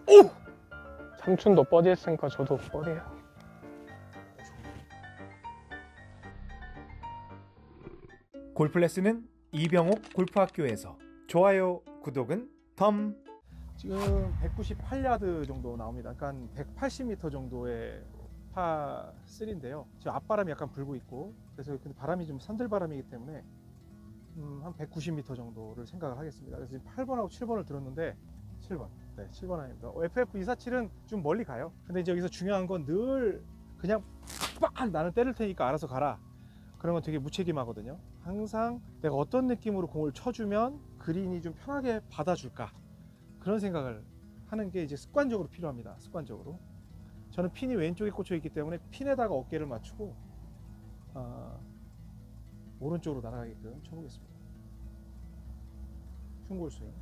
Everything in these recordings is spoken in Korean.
오! 삼촌도 버디 했으니까 저도 버디 해요. 골프레슨은 이병옥 골프학교에서. 좋아요, 구독은 덤. 지금 198야드 정도 나옵니다. 약간 180m 정도의 파3인데요. 지금 앞바람이 약간 불고 있고, 그래서 근데 바람이 좀 산들바람이기 때문에 한 190m 정도를 생각을 하겠습니다. 그래서 지금 8번하고 7번을 들었는데 7번, 네, 7번 아닙니다. FF247은 좀 멀리 가요. 근데 이제 여기서 중요한 건 늘 그냥 빡 나는 때릴 테니까 알아서 가라. 그런 건 되게 무책임하거든요. 항상 내가 어떤 느낌으로 공을 쳐주면 그린이 좀 편하게 받아줄까, 그런 생각을 하는 게 이제 습관적으로 필요합니다. 습관적으로. 저는 핀이 왼쪽에 꽂혀 있기 때문에 핀에다가 어깨를 맞추고 오른쪽으로 날아가게끔 쳐보겠습니다. 흉골 스윙.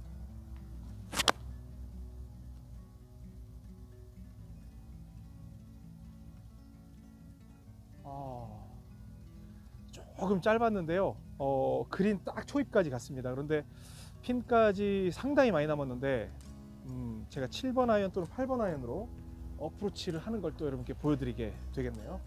조금 짧았는데요. 그린 딱 초입까지 갔습니다. 그런데 핀까지 상당히 많이 남았는데 제가 7번 아이언 또는 8번 아이언으로 어프로치를 하는 걸 또 여러분께 보여드리게 되겠네요.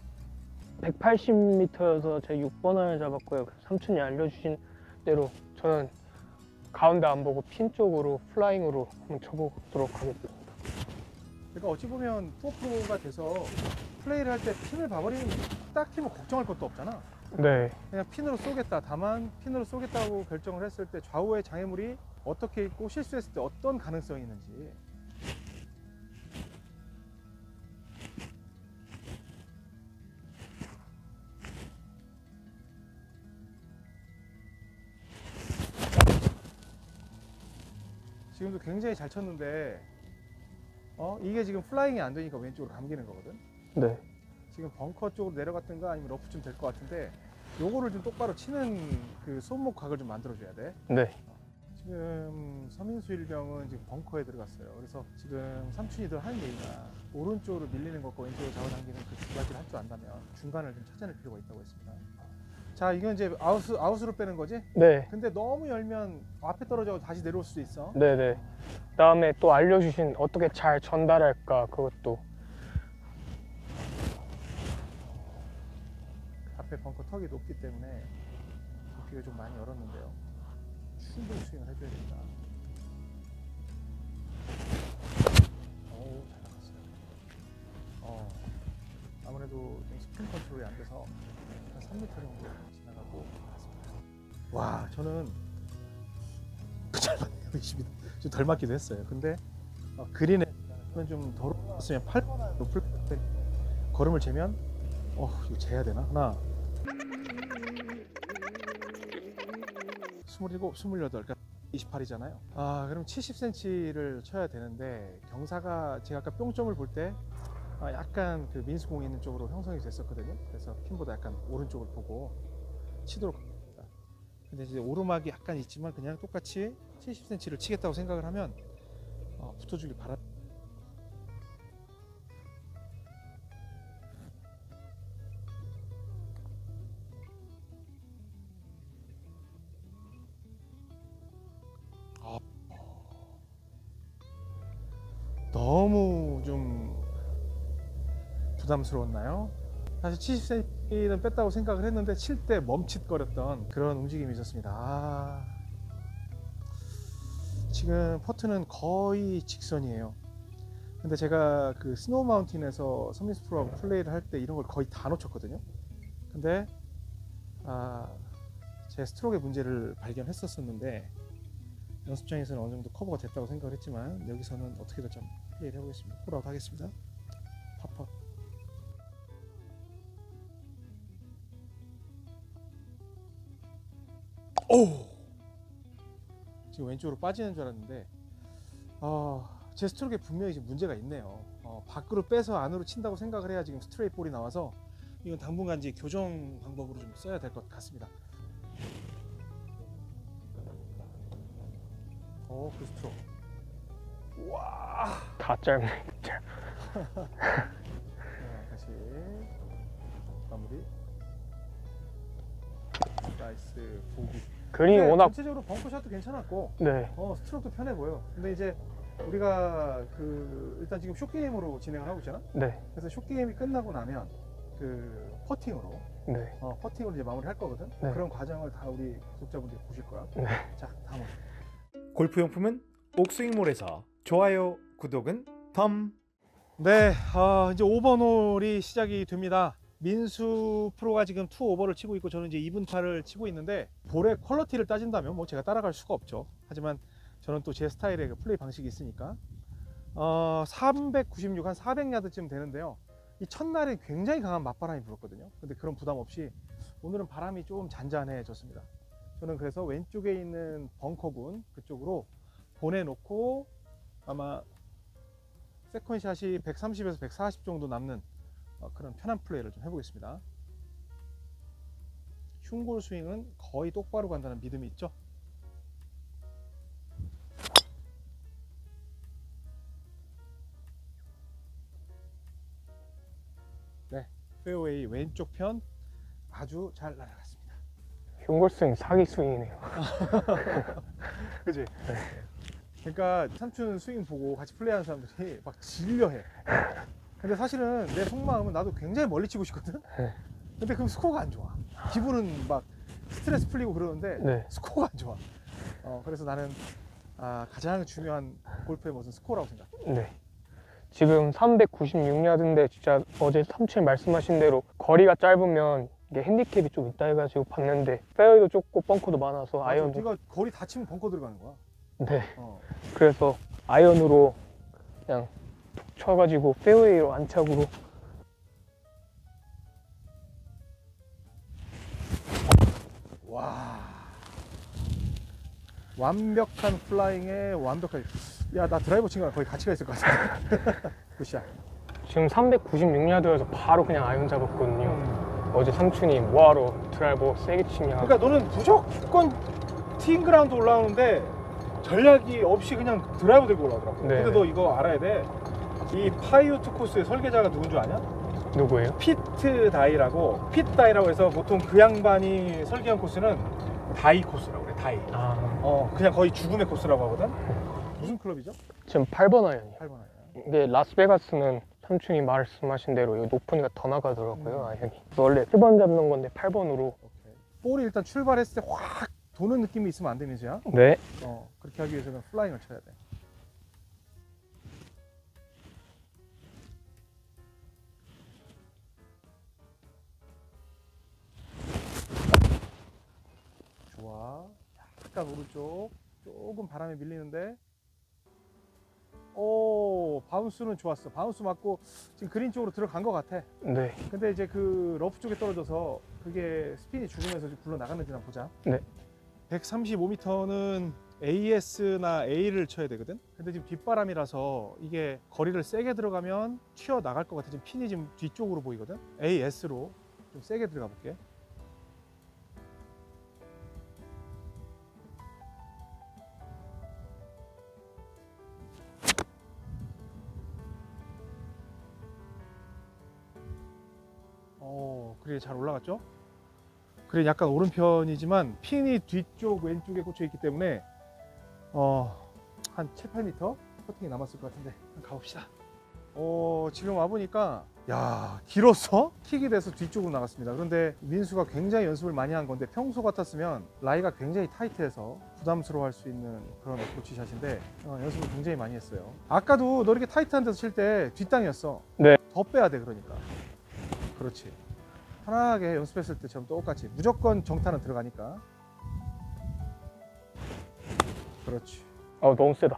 180m여서 제가 6번 아이언 잡았고요. 삼촌이 알려주신 대로 저는 가운데 안 보고 핀 쪽으로 플라잉으로 한번 쳐보도록 하겠습니다. 그러니까 어찌 보면 투어 프로가 돼서 플레이를 할 때 핀을 봐버리면 딱히 뭐 걱정할 것도 없잖아. 네. 그냥 핀으로 쏘겠다. 다만 핀으로 쏘겠다고 결정을 했을 때 좌우의 장애물이 어떻게 있고 실수했을 때 어떤 가능성이 있는지. 지금도 굉장히 잘 쳤는데 이게 지금 플라잉이 안 되니까 왼쪽으로 감기는 거거든. 네. 지금 벙커 쪽으로 내려갔든가 아니면 러프쯤 될 것 같은데 요거를 좀 똑바로 치는 그 손목 각을 좀 만들어줘야 돼. 네. 지금 서민수 일병은 지금 벙커에 들어갔어요. 그래서 지금 삼촌이들 하는 얘기가 오른쪽으로 밀리는 것과 왼쪽으로 잡아당기는 그 두 가지를 할 줄 안다면 중간을 좀 찾아낼 필요가 있다고 했습니다. 자, 이건 이제 아웃으로 빼는 거지? 네. 근데 너무 열면 앞에 떨어져 다시 내려올 수도 있어. 네네. 그다음에 또 알려주신 어떻게 잘 전달할까, 그것도. 앞에 벙커 턱이 높기 때문에 높이가 좀 많이 열었는데요. 충분히 스윙을 해줘야 됩니다. 오, 잘 나갔어요. 아무래도 좀 스핀 컨트롤이 안 돼서 한 3m 정도 지나가고 갔습니다. 와, 저는 잘 맞네요. 20m. 좀 덜 맞기도 했어요. 근데 그린에 좀 덜 왔으면 8번 높을 때 걸음을 재면 이거 재야 되나? 하나 27, 28, 그러니까 28이잖아요. 그럼 70cm를 쳐야 되는데 경사가 제가 아까 뿅점을 볼 때 약간 그 민수공이 있는 쪽으로 형성이 됐었거든요. 그래서 핀보다 약간 오른쪽을 보고 치도록 합니다. 근데 이제 오르막이 약간 있지만 그냥 똑같이 70cm를 치겠다고 생각을 하면 붙어주길 바랍니다. 너무 좀 부담스러웠나요? 사실 70cm는 뺐다고 생각을 했는데 칠 때 멈칫거렸던 그런 움직임이 있었습니다. 지금 퍼트는 거의 직선이에요. 근데 제가 그 스노우 마운틴에서 서민수 프로하고 플레이를 할 때 이런 걸 거의 다 놓쳤거든요. 근데 제 스트로크의 문제를 발견했었는데 연습장에서는 어느 정도 커버가 됐다고 생각을 했지만 여기서는 어떻게든 좀 플레이를 해보겠습니다. 홀아웃 하겠습니다. 팝팝. 오! 지금 왼쪽으로 빠지는 줄 알았는데 제 스트로크에 분명히 지금 문제가 있네요. 밖으로 빼서 안으로 친다고 생각을 해야 지금 스트레이트 볼이 나와서 이건 당분간 이제 교정 방법으로 좀 써야 될 것 같습니다. 그 스트로크. 와, 다 짧네, 진짜. 다시 마무리. 나이스 보기. 그린이 워낙. 전체적으로 벙커샷도 괜찮았고, 네. 스트로크도 편해 보여. 근데 이제 우리가 일단 지금 숏게임으로 진행을 하고 있잖아. 네. 그래서 숏게임이 끝나고 나면 퍼팅으로 네. 퍼팅으로 이제 마무리 할 거거든. 네. 그런 과정을 다 우리 구독자분들이 보실 거야. 네. 자, 다음은 골프용품은 옥스윙몰에서 좋아요, 구독은 덤. 네, 이제 5번 홀이 시작이 됩니다. 민수 프로가 지금 2오버를 치고 있고 저는 이제 2분 파를 치고 있는데 볼의 퀄리티를 따진다면 뭐 제가 따라갈 수가 없죠. 하지만 저는 또 제 스타일의 그 플레이 방식이 있으니까 396, 한 400야드쯤 되는데요. 이 첫날에 굉장히 강한 맞바람이 불었거든요. 근데 그런 부담 없이 오늘은 바람이 좀 잔잔해졌습니다. 저는 그래서 왼쪽에 있는 벙커군 그쪽으로 보내놓고 아마 세컨샷이 130에서 140 정도 남는 그런 편한 플레이를 좀 해보겠습니다. 흉골 스윙은 거의 똑바로 간다는 믿음이 있죠. 네, 페어웨이 왼쪽 편 아주 잘 날아갔습니다. 흉골 스윙 사기 스윙이네요. 그지? 네. 그러니까 삼촌 스윙 보고 같이 플레이하는 사람들이 막 질려해. 근데 사실은 내 속마음은 나도 굉장히 멀리 치고 싶거든. 네. 근데 그럼 스코어가 안 좋아. 기분은 막 스트레스 풀리고 그러는데 네. 스코어가 안 좋아. 그래서 나는 가장 중요한 골프의 모습은 스코어라고 생각해. 네. 지금 396야드인데 진짜 어제 삼촌이 말씀하신 대로 거리가 짧으면 이게 핸디캡이 좀 있다 해가지고 봤는데 페어웨이도 좁고 벙커도 많아서 아이언도. 네가 거리 다 치면 벙커 들어가는 거야. 네. 어. 그래서 아이언으로 그냥 툭 쳐가지고 페어웨이로 안착으로. 와, 완벽한 플라잉에 완벽하게. 야, 나 드라이버 친 거랑 거의 가치가 있을 것 같은데. 굿샷. 지금 396야드여서 바로 그냥 아이언 잡았거든요. 어제 삼촌이 뭐하러 드라이버 세게 치냐. 그러니까 너는 무조건 티잉 그라운드 올라오는데 전략이 없이 그냥 드라이버 들고 올라오더라고. 네. 근데 너 이거 알아야 돼. 이 파이오트 코스의 설계자가 누군 줄 아냐? 누구예요? 피트 다이라고. 핏 다이라고 해서 보통 그 양반이 설계한 코스는 다이 코스라고 그래. 다이. 그냥 거의 죽음의 코스라고 하거든. 무슨 클럽이죠? 지금 8번 아이언이요. 8번 아이언. 근데 라스베가스는 삼촌이 말씀하신 대로 이거 높으니까 더 나가더라고요, 아이언이. 원래 7번 잡는 건데 8번으로. 오케이. 볼이 일단 출발했을 때 확 도는 느낌이 있으면 안 돼, 민수야. 네. 그렇게 하기 위해서는 플라잉을 쳐야 돼. 좋아. 약간 오른쪽. 조금 바람에 밀리는데. 오, 바운스는 좋았어. 바운스 맞고 지금 그린 쪽으로 들어간 것 같아. 네. 근데 이제 그 러프 쪽에 떨어져서 그게 스핀이 죽으면서 좀 굴러나가는지 한번 보자. 네. 135m는 AS나 A를 쳐야 되거든. 근데 지금 뒷바람이라서 이게 거리를 세게 들어가면 튀어나갈 것 같아. 지금 핀이 지금 뒤쪽으로 보이거든. AS로 좀 세게 들어가 볼게. 그래, 잘 올라갔죠? 그래, 약간 오른편이지만 핀이 뒤쪽 왼쪽에 꽂혀 있기 때문에 한 7, 8m 퍼팅이 남았을 것 같은데 한번 가봅시다. 지금 와보니까 야, 길었어? 킥이 돼서 뒤쪽으로 나갔습니다. 그런데 민수가 굉장히 연습을 많이 한 건데 평소 같았으면 라이가 굉장히 타이트해서 부담스러워 할 수 있는 그런 어프로치 샷인데 연습을 굉장히 많이 했어요. 아까도 너 이렇게 타이트한 데서 칠 때 뒷땅이었어. 네. 더 빼야 돼. 그러니까 그렇지. 편하게 연습했을 때처럼 똑같이 무조건 정타는 들어가니까. 그렇지. 너무 세다.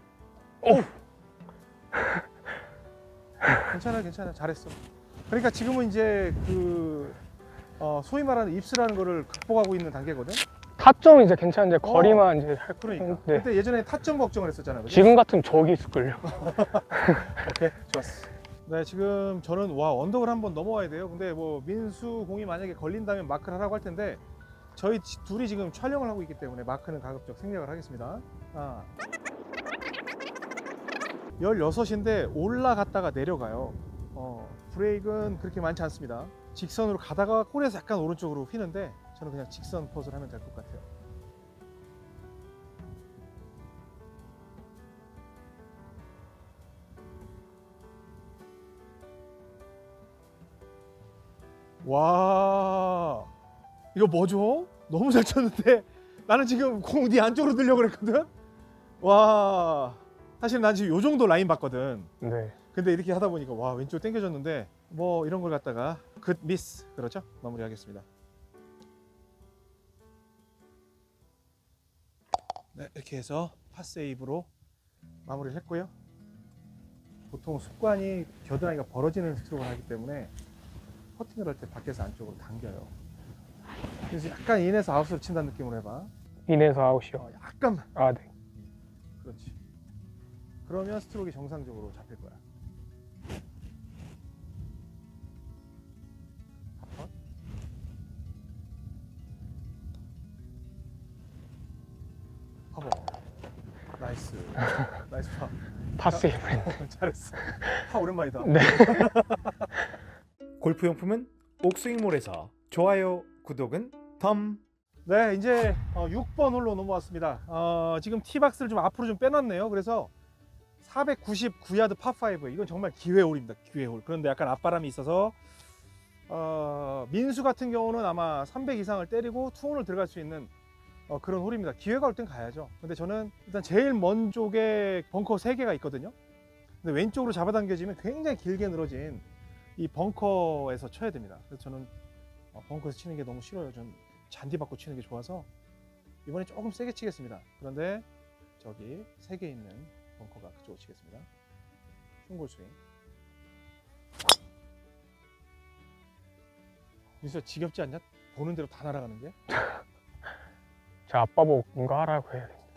괜찮아, 잘했어. 그러니까 지금은 이제 소위 말하는 입스라는 거를 극복하고 있는 단계거든. 타점은 이제 괜찮은데 거리만 이제 할 그러니까. 네. 근데 예전에 타점 걱정을 했었잖아, 그지? 지금 같으면 저기 있을걸요. 오케이, 좋았어. 네, 지금 저는 언덕을 한번 넘어와야 돼요. 근데 뭐 민수 공이 만약에 걸린다면 마크를 하라고 할 텐데 저희 둘이 지금 촬영을 하고 있기 때문에 마크는 가급적 생략을 하겠습니다. 16인데 올라갔다가 내려가요. 브레이크는 그렇게 많지 않습니다. 직선으로 가다가 홀에서 약간 오른쪽으로 휘는데 저는 그냥 직선 컷을 하면 될 것 같아요. 와, 이거 뭐죠? 너무 잘 쳤는데 나는 지금 공 네 안쪽으로 들려고 그랬거든. 와, 사실 난 지금 요 정도 라인 봤거든. 네. 근데 이렇게 하다 보니까 와, 왼쪽 당겨졌는데 뭐 이런 걸 갖다가 굿 미스, 그렇죠? 마무리하겠습니다. 네, 이렇게 해서 파세이브로 마무리를 했고요. 보통 습관이 겨드랑이가 벌어지는 스트로크를 하기 때문에 퍼팅을 할 때 밖에서 안쪽으로 당겨요. 그래서 약간 인에서 아웃으로 친다는 느낌으로 해봐. 인에서 아웃이요. 약간만. 아, 네. 그렇지. 그러면 스트로크가 정상적으로 잡힐 거야. 팝. 파버. 나이스. 나이스 파. 파세이브. 잘했어. 파 오랜만이다. 네. 골프용품은 옥스윙몰에서 좋아요, 구독은 덤. 네, 이제 6번 홀로 넘어왔습니다. 지금 티박스를 좀 앞으로 좀 빼놨네요. 그래서 499야드 파5. 이건 정말 기회홀입니다. 기회홀. 그런데 약간 앞바람이 있어서 민수 같은 경우는 아마 300 이상을 때리고 투혼을 들어갈 수 있는 그런 홀입니다. 기회가 올 땐 가야죠. 근데 저는 일단 제일 먼 쪽에 벙커 3개가 있거든요. 근데 왼쪽으로 잡아당겨지면 굉장히 길게 늘어진 이 벙커에서 쳐야 됩니다. 그래서 저는 벙커에서 치는 게 너무 싫어요. 좀 잔디 받고 치는 게 좋아서 이번에 조금 세게 치겠습니다. 그런데 저기 3개 있는 벙커가 그쪽으로 치겠습니다. 흉골 스윙. 민수야, 지겹지 않냐? 보는 대로 다 날아가는 게? 제 아빠 보고 뭔가 하라고 해야 돼.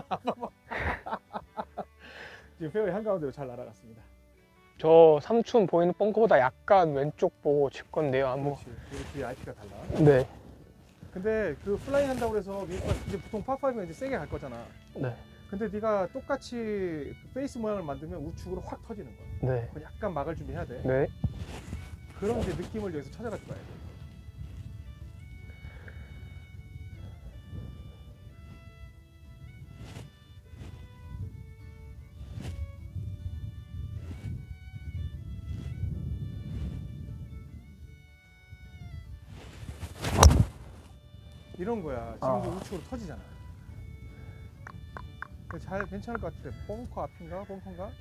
지금 페어웨이 한가운데로 잘 날아갔습니다. 저 삼촌 보이는 벙커보다 약간 왼쪽 보고 칠 건데요. 아무. 그렇지. 우리 뒤에 IP가 달라. 네. 근데 그 플라이 한다고 해서 민수가 이제 보통 파5는 이제 세게 갈 거잖아. 네. 근데 네가 똑같이 그 페이스 모양을 만들면 우측으로 확 터지는 거야. 네. 그건 약간 막을 준비해야 돼. 네. 그런 이제 느낌을 여기서 찾아가지고 가야 돼. 이런 거야. 지금도 우측으로 터지잖아. 잘 괜찮을 것 같아. 벙커 앞인가? 벙커인가?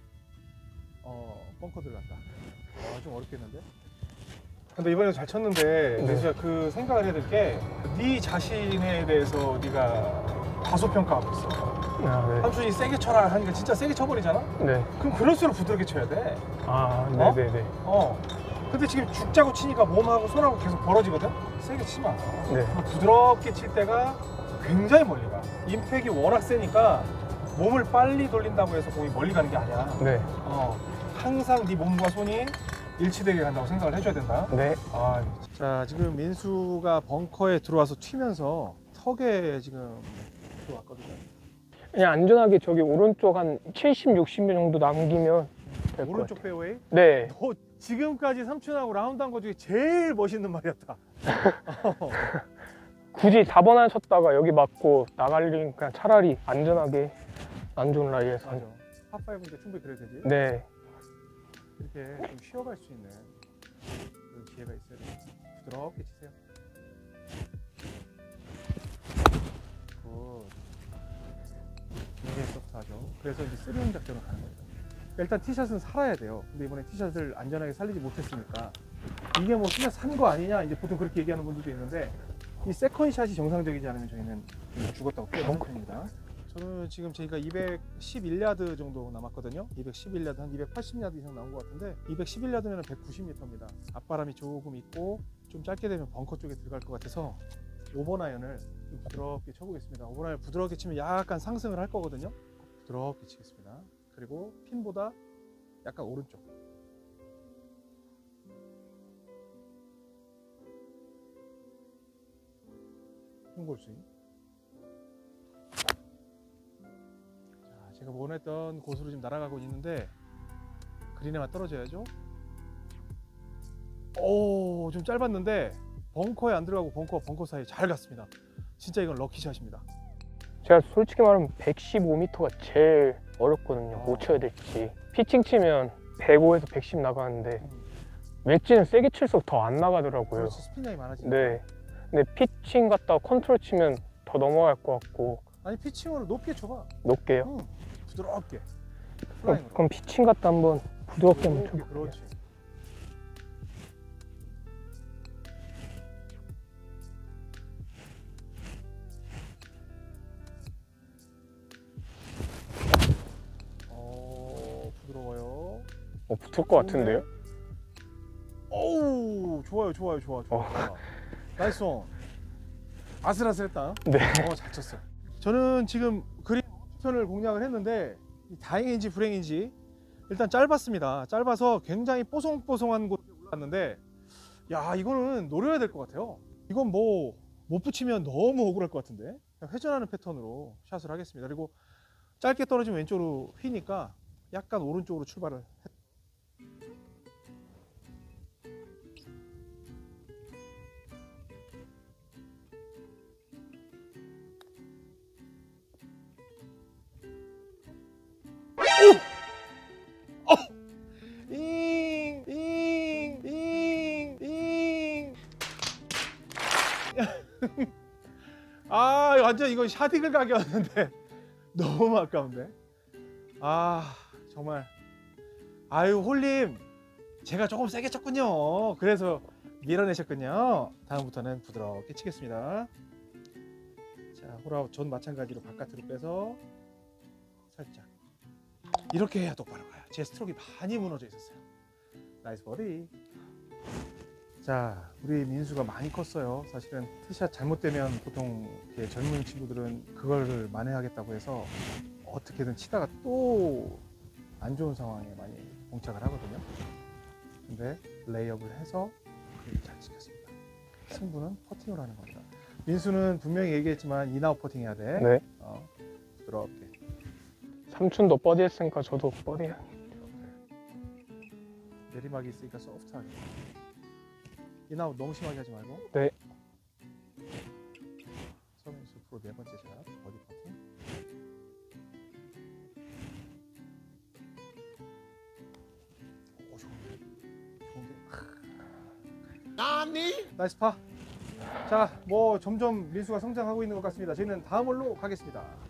벙커 들어갔다. 좀 어렵겠는데? 근데 이번에도 잘 쳤는데 민수야, 그 생각을 해야 될 게 네 자신에 대해서 네가 과소평가하고 있어. 아, 네. 삼촌이 세게 쳐라 하니까 진짜 세게 쳐버리잖아? 네. 그럼 그럴수록 부드럽게 쳐야 돼. 아, 어? 네네네. 근데 지금 죽자고 치니까 몸하고 손하고 계속 벌어지거든? 세게 치면 안 돼. 네. 부드럽게 칠 때가 굉장히 멀리 가. 임팩이 워낙 세니까 몸을 빨리 돌린다고 해서 공이 멀리 가는 게 아니야. 네. 항상 네 몸과 손이 일치되게 간다고 생각을 해줘야 된다. 네. 자, 지금 민수가 벙커에 들어와서 튀면서 턱에 지금 들어왔거든요. 그냥 안전하게 저기 오른쪽 한 70, 60명 정도 남기면 될 것 오른쪽 같아요. 페어웨이? 네. 너 지금까지 삼촌하고 라운드한 거 중에 제일 멋있는 말이었다. 굳이 4번 안에 쳤다가 여기 맞고 나가려니까 차라리 안전하게 안 좋은 라이에서. 맞아. 파5인데 충분히 그래도 되지? 네. 이렇게 좀 쉬어갈 수 있는 그런 기회가 있어야 돼요. 부드럽게 치세요. 굿. 굉장히 소프트하죠. 그래서 이제 3온 작전을 가는 겁니다. 일단 티샷은 살아야 돼요. 근데 이번에 티샷을 안전하게 살리지 못했으니까 이게 뭐 티샷 산 거 아니냐, 이제 보통 그렇게 얘기하는 분들도 있는데, 이 세컨샷이 정상적이지 않으면 저희는 죽었다고 표현하는 편입니다. 저는 지금 저희가 211야드 정도 남았거든요. 211야드, 한 280야드 이상 나온 것 같은데 211야드면 190m입니다. 앞바람이 조금 있고 좀 짧게 되면 벙커 쪽에 들어갈 것 같아서 5번 아이언을 좀 부드럽게 쳐보겠습니다. 5번 아이언 부드럽게 치면 약간 상승을 할 거거든요. 부드럽게 치겠습니다. 그리고 핀보다 약간 오른쪽. 흉골 스윙. 자, 제가 원했던 곳으로 지금 날아가고 있는데 그린에만 떨어져야죠. 오, 좀 짧았는데 벙커에 안 들어가고 벙커 사이에 잘 갔습니다. 진짜 이건 럭키샷입니다. 제가 솔직히 말하면 115m가 제일 어렵거든요. 못 쳐야 될지. 피칭 치면 105에서 110 나가는데 웨지는 세게 칠수록 더 안 나가더라고요. 그렇지, 스핀량이 많아지니까. 네. 근데 피칭 갖다가 컨트롤 치면 더 넘어갈 것 같고. 아니 피칭으로 높게 쳐봐. 높게요? 응. 부드럽게. 그럼 피칭 갖다 한번 부드럽게 한번 쳐볼게요. 그렇지. 부드러워요. 붙을 것 같은데요? 오우, 좋아요. 나이스 온. 아슬아슬했다. 네. 잘 쳤어. 저는 지금 그린 편을 공략을 했는데 다행인지 불행인지 일단 짧았습니다. 짧아서 굉장히 뽀송뽀송한 곳에 올랐는데, 야, 이거는 노려야 될 것 같아요. 이건 뭐 못 붙이면 너무 억울할 것 같은데, 그냥 회전하는 패턴으로 샷을 하겠습니다. 그리고 짧게 떨어지면 왼쪽으로 휘니까 약간 오른쪽으로 출발을 했. 아, 완전 이거 샤딩을 각이었는데 너무 아까운데. 아, 정말. 아유, 홀님, 제가 조금 세게 쳤군요. 그래서 밀어내셨군요. 다음부터는 부드럽게 치겠습니다. 자, 홀아웃 전 마찬가지로 바깥으로 빼서 살짝 이렇게 해야 똑바로 가요. 제 스트로크가 많이 무너져 있었어요. 나이스 버디. 자, 우리 민수가 많이 컸어요. 사실은 티샷 잘못되면 보통 이렇게 젊은 친구들은 그걸 만회하겠다고 해서 어떻게든 치다가 또 안 좋은 상황에 많이 봉착을 하거든요. 근데 레이업을 해서 잘 지켰습니다. 승부는 퍼팅으로 하는 겁니다. 민수는 분명히 얘기했지만 인아웃 퍼팅 해야 돼. 네. 부드럽게. 삼촌도 버디 했으니까 저도 버디 해야. 내리막이 있으니까 소프트하게. 인아웃 너무 심하게 하지 말고. 네. 서민수 프로 네 번째 샷 버디 퍼팅. 오, 좋은데. 나이스 파. 자, 뭐 점점 민수가 성장하고 있는 것 같습니다. 저희는 다음 홀로 가겠습니다.